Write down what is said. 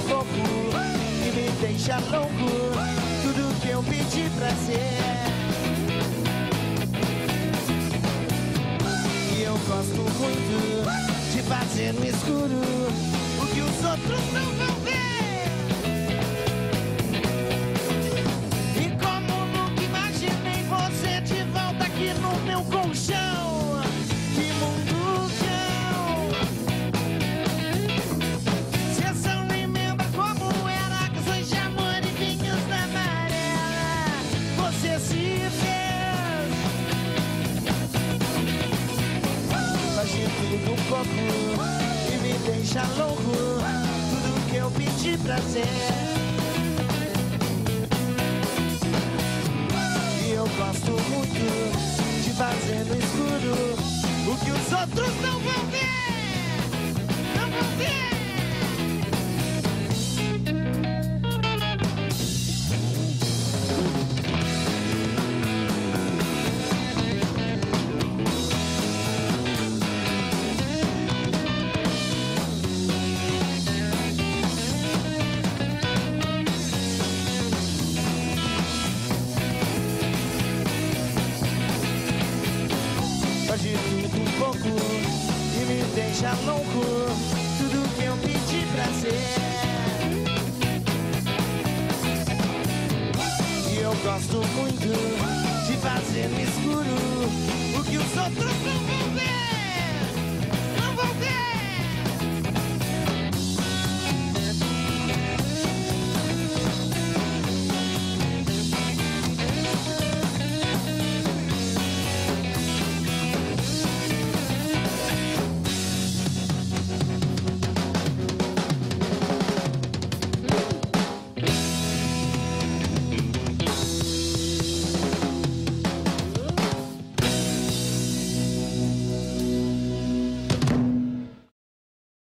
pouco e me deixa louco. Tudo que eu pedi pra ser. E eu gosto muito de fazer no escuro o que os outros não vão ver. E como nunca imaginei você de volta aqui no meu colchão. Que mundo cão. Cê só lembra como era canções de amor e vinhos da amarela. Você se fez. Faz de tudo um pouco e me deixa louco. Tudo que eu pedi pra ser. E eu gosto muito de fazer no escuro o que os outros não vão ver. Não vão ver. Faz de tudo um pouco e me deixa louco. Tudo que eu pedi pra ser. E eu gosto muito de fazer no escuro o que os outros não vão ver.